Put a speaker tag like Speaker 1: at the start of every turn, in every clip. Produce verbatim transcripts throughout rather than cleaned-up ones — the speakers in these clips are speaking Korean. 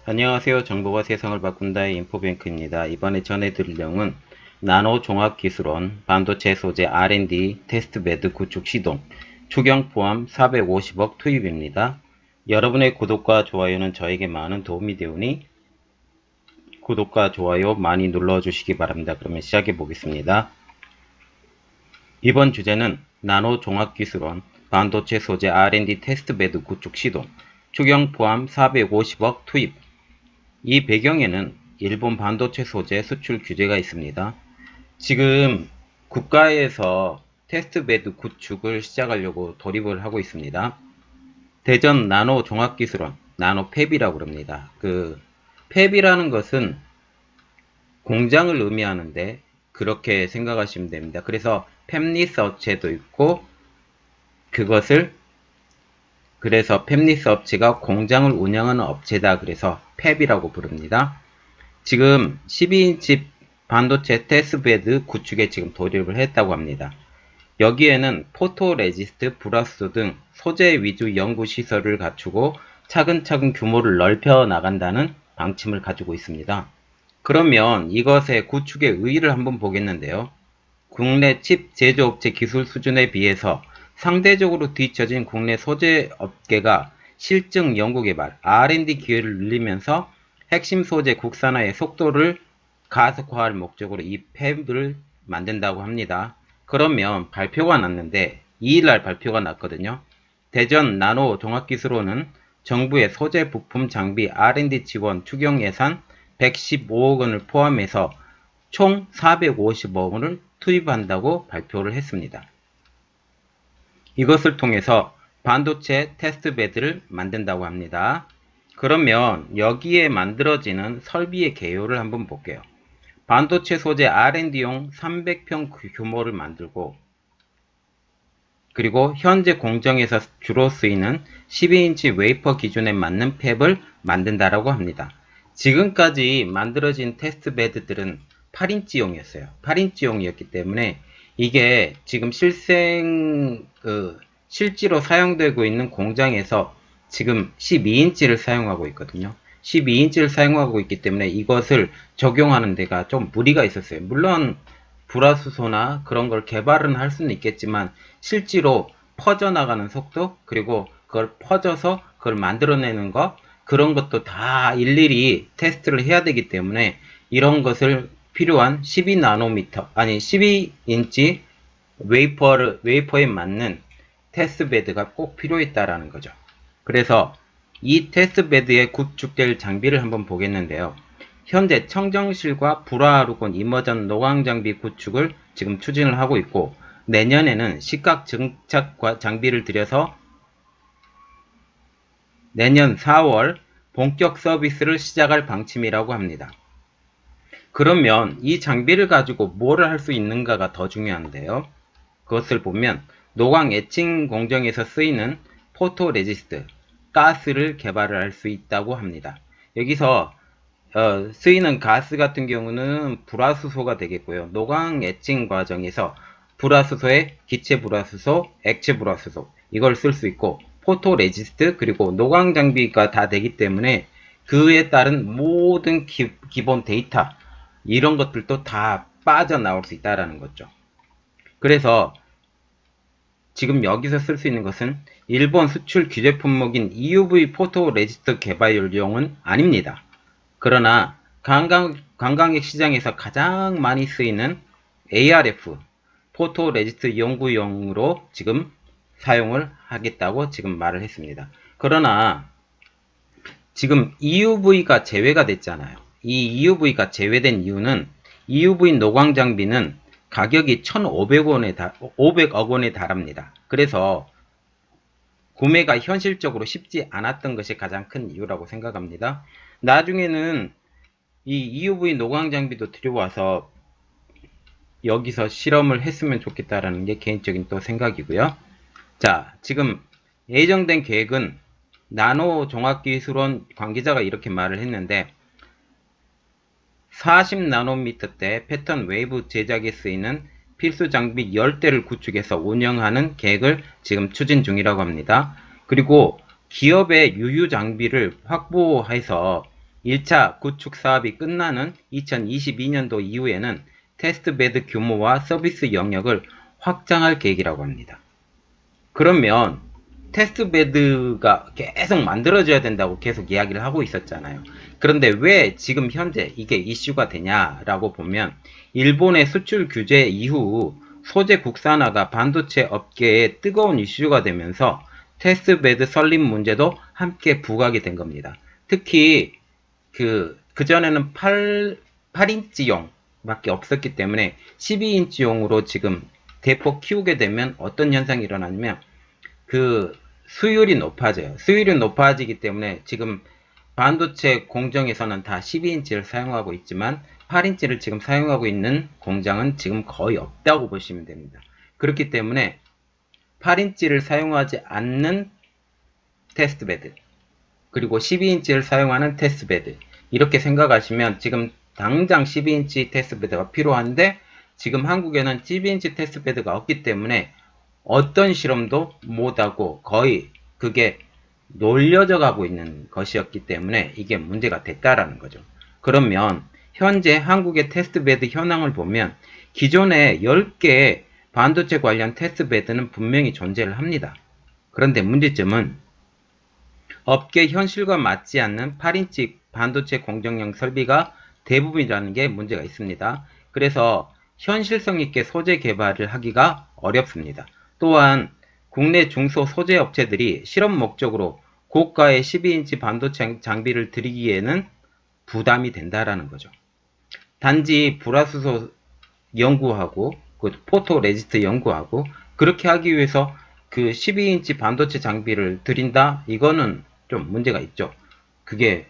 Speaker 1: 안녕하세요. 정보가 세상을 바꾼다의 인포뱅크입니다. 이번에 전해드릴 내용은 나노종합기술원 반도체 소재 알 앤 디 테스트베드 구축 시동, 추경 포함 사백오십억 투입입니다. 여러분의 구독과 좋아요는 저에게 많은 도움이 되오니 구독과 좋아요 많이 눌러주시기 바랍니다. 그러면 시작해 보겠습니다. 이번 주제는 나노종합기술원 반도체 소재 알 앤 디 테스트베드 구축 시동, 추경 포함 사백오십억 투입. 이 배경에는 일본 반도체 소재 수출 규제가 있습니다. 지금 국가에서 테스트베드 구축을 시작하려고 돌입을 하고 있습니다. 대전 나노종합기술원, 나노팹이라고 합니다. 그 팹이라는 것은 공장을 의미하는데 그렇게 생각하시면 됩니다. 그래서 팹리스 업체도 있고 그것을 그래서 팹리스 업체가 공장을 운영하는 업체다. 그래서 팹이라고 부릅니다. 지금 십이 인치 반도체 테스트베드 구축에 지금 돌입을 했다고 합니다. 여기에는 포토레지스트, 불화소 등 소재 위주 연구시설을 갖추고 차근차근 규모를 넓혀 나간다는 방침을 가지고 있습니다. 그러면 이것의 구축의 의의를 한번 보겠는데요. 국내 칩 제조업체 기술 수준에 비해서 상대적으로 뒤처진 국내 소재 업계가 실증 연구개발, 알 앤 디 기회를 늘리면서 핵심 소재 국산화의 속도를 가속화할 목적으로 이 팹을 만든다고 합니다. 그러면 발표가 났는데 이 일날 발표가 났거든요. 대전 나노종합기술원은 정부의 소재 부품 장비 알 앤 디 지원 추경 예산 백십오억 원을 포함해서 총 사백오십억 원을 투입한다고 발표를 했습니다. 이것을 통해서 반도체 테스트베드를 만든다고 합니다. 그러면 여기에 만들어지는 설비의 개요를 한번 볼게요. 반도체 소재 알 앤 디용 삼백 평 규모를 만들고 그리고 현재 공정에서 주로 쓰이는 십이 인치 웨이퍼 기준에 맞는 팹을 만든다라고 합니다. 지금까지 만들어진 테스트베드들은 팔 인치용이었어요. 팔 인치용이었기 때문에 이게 지금 실생 그 실제로 사용되고 있는 공장에서 지금 십이 인치를 사용하고 있거든요. 십이 인치를 사용하고 있기 때문에 이것을 적용하는 데가 좀 무리가 있었어요. 물론 불화수소나 그런 걸 개발은 할 수는 있겠지만 실제로 퍼져나가는 속도 그리고 그걸 퍼져서 그걸 만들어내는 것 그런 것도 다 일일이 테스트를 해야 되기 때문에 이런 것을 필요한 십이 나노미터 아니 십이 인치 웨이퍼를, 웨이퍼에 맞는 테스트베드가 꼭 필요했다라는 거죠. 그래서 이 테스트베드에 구축될 장비를 한번 보겠는데요. 현재 청정실과 불화루곤 이머전 노광장비 구축을 지금 추진을 하고 있고 내년에는 시각 증착 장비를 들여서 내년 사월 본격 서비스를 시작할 방침이라고 합니다. 그러면 이 장비를 가지고 뭐를 할 수 있는가가 더 중요한데요. 그것을 보면 노광 에칭 공정에서 쓰이는 포토레지스트, 가스를 개발을 할 수 있다고 합니다. 여기서 어, 쓰이는 가스 같은 경우는 불화수소가 되겠고요. 노광 에칭 과정에서 불화수소에 기체 불화수소, 액체 불화수소 이걸 쓸 수 있고 포토레지스트 그리고 노광 장비가 다 되기 때문에 그에 따른 모든 기, 기본 데이터 이런 것들도 다 빠져나올 수 있다라는 거죠. 그래서 지금 여기서 쓸 수 있는 것은 일본 수출 규제 품목인 이 유 브이 포토레지스트 개발용은 아닙니다. 그러나 관광, 관광객 시장에서 가장 많이 쓰이는 에이 알 에프 포토레지스트 연구용으로 지금 사용을 하겠다고 지금 말을 했습니다. 그러나 지금 이 유 브이가 제외가 됐잖아요. 이 이 유 브이가 제외된 이유는 이 유 브이 노광 장비는 가격이 천오백 원에 달, 오백억 원에 달합니다. 그래서 구매가 현실적으로 쉽지 않았던 것이 가장 큰 이유라고 생각합니다. 나중에는 이 이 유 브이 노광 장비도 들여와서 여기서 실험을 했으면 좋겠다라는 게 개인적인 또 생각이고요. 자, 지금 예정된 계획은 나노종합기술원 관계자가 이렇게 말을 했는데 사십 나노미터 대 패턴 웨이브 제작에 쓰이는 필수 장비 십 대를 구축해서 운영하는 계획을 지금 추진 중이라고 합니다. 그리고 기업의 유유 장비를 확보해서 일 차 구축 사업이 끝나는 이천이십이 년도 이후에는 테스트베드 규모와 서비스 영역을 확장할 계획이라고 합니다. 그러면 테스트베드가 계속 만들어져야 된다고 계속 이야기를 하고 있었잖아요. 그런데 왜 지금 현재 이게 이슈가 되냐라고 보면 일본의 수출 규제 이후 소재 국산화가 반도체 업계에 뜨거운 이슈가 되면서 테스트베드 설립 문제도 함께 부각이 된 겁니다. 특히 그, 그전에는 팔, 팔 인치용 밖에 없었기 때문에 십이 인치용으로 지금 대폭 키우게 되면 어떤 현상이 일어나냐면 그 수율이 높아져요. 수율이 높아지기 때문에 지금 반도체 공정에서는 다 십이 인치를 사용하고 있지만 팔 인치를 지금 사용하고 있는 공장은 지금 거의 없다고 보시면 됩니다. 그렇기 때문에 팔 인치를 사용하지 않는 테스트베드 그리고 십이 인치를 사용하는 테스트베드 이렇게 생각하시면 지금 당장 십이 인치 테스트베드가 필요한데 지금 한국에는 십이 인치 테스트베드가 없기 때문에 어떤 실험도 못하고 거의 그게 놀려져 가고 있는 것이었기 때문에 이게 문제가 됐다라는 거죠. 그러면 현재 한국의 테스트베드 현황을 보면 기존에 열 개의 반도체 관련 테스트베드는 분명히 존재를 합니다. 그런데 문제점은 업계 현실과 맞지 않는 팔 인치 반도체 공정용 설비가 대부분이라는 게 문제가 있습니다. 그래서 현실성 있게 소재 개발을 하기가 어렵습니다. 또한 국내 중소 소재 업체들이 실험 목적으로 고가의 십이 인치 반도체 장비를 들이기에는 부담이 된다라는 거죠. 단지 불화수소 연구하고 그 포토레지스트 연구하고 그렇게 하기 위해서 그 십이 인치 반도체 장비를 들인다? 이거는 좀 문제가 있죠. 그게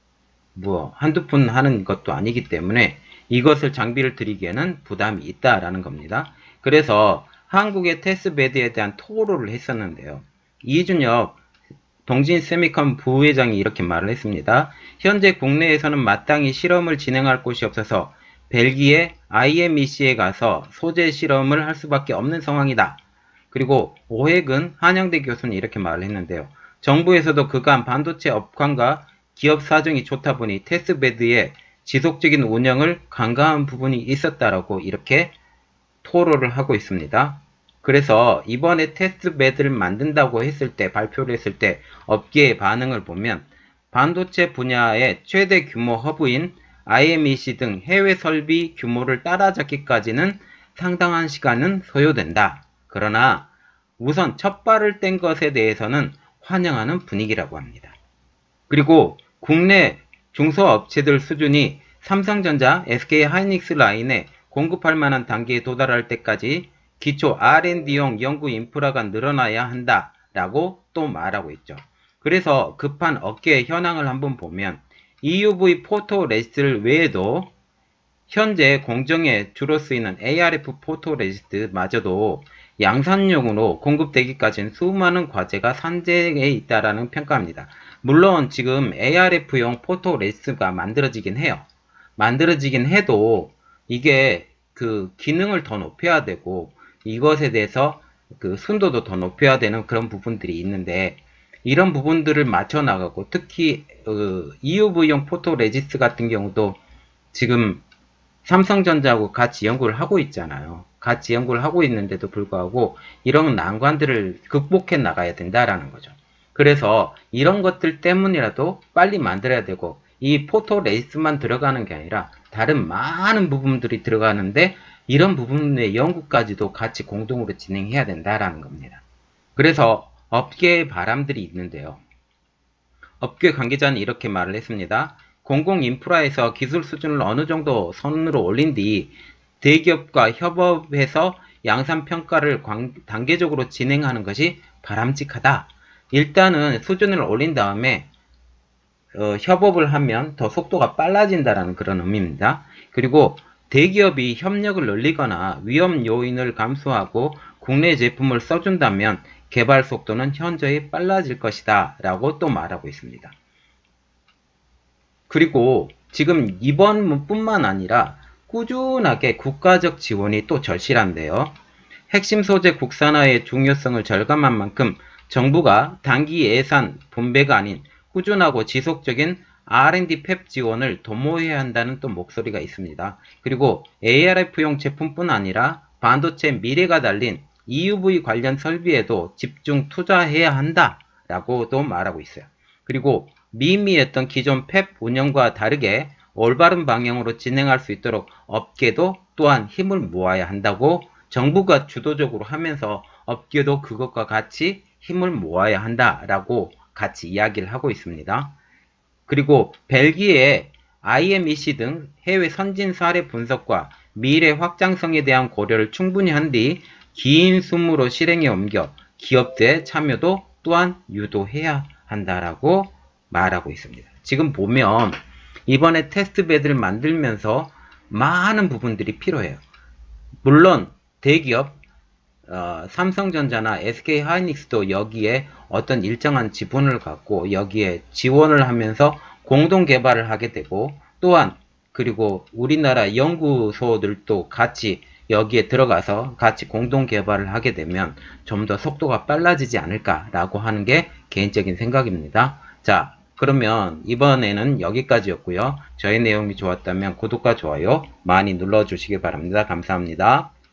Speaker 1: 뭐 한두 푼 하는 것도 아니기 때문에 이것을 장비를 들이기에는 부담이 있다라는 겁니다. 그래서 한국의 테스트베드에 대한 토로를 했었는데요. 이준혁 동진세미컴 부회장이 이렇게 말을 했습니다. 현재 국내에서는 마땅히 실험을 진행할 곳이 없어서 벨기에 아이엠이씨에 가서 소재 실험을 할 수밖에 없는 상황이다. 그리고 오해근 한양대 교수는 이렇게 말을 했는데요. 정부에서도 그간 반도체 업황과 기업 사정이 좋다 보니 테스트베드의 지속적인 운영을 강화한 부분이 있었다라고 이렇게 토로를 하고 있습니다. 그래서 이번에 테스트베드를 만든다고 했을 때, 발표를 했을 때 업계의 반응을 보면 반도체 분야의 최대 규모 허브인 아이엠이씨 등 해외 설비 규모를 따라잡기까지는 상당한 시간은 소요된다. 그러나 우선 첫 발을 뗀 것에 대해서는 환영하는 분위기라고 합니다. 그리고 국내 중소업체들 수준이 삼성전자, 에스케이하이닉스 라인에 공급할 만한 단계에 도달할 때까지 기초 알 앤 디용 연구 인프라가 늘어나야 한다라고 또 말하고 있죠. 그래서 급한 업계의 현황을 한번 보면 이유브이 포토레지스트 외에도 현재 공정에 주로 쓰이는 에이알에프 포토레지스트 마저도 양산용으로 공급되기까지는 수많은 과제가 산재해 있다라는 평가입니다. 물론 지금 에이알에프용 포토레지스트가 만들어지긴 해요. 만들어지긴 해도 이게 그 기능을 더 높여야 되고 이것에 대해서 그 순도도 더 높여야 되는 그런 부분들이 있는데 이런 부분들을 맞춰 나가고 특히 어, 이유브이용 포토레지스트 같은 경우도 지금 삼성전자하고 같이 연구를 하고 있잖아요. 같이 연구를 하고 있는데도 불구하고 이런 난관들을 극복해 나가야 된다라는 거죠. 그래서 이런 것들 때문이라도 빨리 만들어야 되고 이 포토레지스트만 들어가는 게 아니라 다른 많은 부분들이 들어가는데 이런 부분의 연구까지도 같이 공동으로 진행해야 된다라는 겁니다. 그래서 업계의 바람들이 있는데요. 업계 관계자는 이렇게 말을 했습니다. 공공 인프라에서 기술 수준을 어느 정도 선으로 올린 뒤 대기업과 협업해서 양산 평가를 단계적으로 진행하는 것이 바람직하다. 일단은 수준을 올린 다음에 어, 협업을 하면 더 속도가 빨라진다라는 그런 의미입니다. 그리고 대기업이 협력을 늘리거나 위험 요인을 감수하고 국내 제품을 써준다면 개발 속도는 현저히 빨라질 것이다 라고 또 말하고 있습니다. 그리고 지금 이번 뿐만 아니라 꾸준하게 국가적 지원이 또 절실한데요. 핵심 소재 국산화의 중요성을 절감한 만큼 정부가 단기 예산 분배가 아닌 꾸준하고 지속적인 알 앤 디 팹 지원을 도모해야 한다는 또 목소리가 있습니다. 그리고 에이알에프용 제품뿐 아니라 반도체 미래가 달린 이유브이 관련 설비에도 집중 투자해야 한다라고도 말하고 있어요. 그리고 미미했던 기존 팹 운영과 다르게 올바른 방향으로 진행할 수 있도록 업계도 또한 힘을 모아야 한다고 정부가 주도적으로 하면서 업계도 그것과 같이 힘을 모아야 한다라고 같이 이야기를 하고 있습니다. 그리고 벨기에의 아이엠이씨 등 해외 선진 사례 분석과 미래 확장성에 대한 고려를 충분히 한 뒤 긴 숨으로 실행에 옮겨 기업들의 참여도 또한 유도해야 한다라고 말하고 있습니다. 지금 보면 이번에 테스트베드를 만들면서 많은 부분들이 필요해요. 물론 대기업 어, 삼성전자나 에스케이하이닉스도 여기에 어떤 일정한 지분을 갖고 여기에 지원을 하면서 공동 개발을 하게 되고, 또한 그리고 우리나라 연구소들도 같이 여기에 들어가서 같이 공동 개발을 하게 되면 좀 더 속도가 빨라지지 않을까라고 하는 게 개인적인 생각입니다. 자, 그러면 이번에는 여기까지였고요. 저희 내용이 좋았다면 구독과 좋아요 많이 눌러주시기 바랍니다. 감사합니다.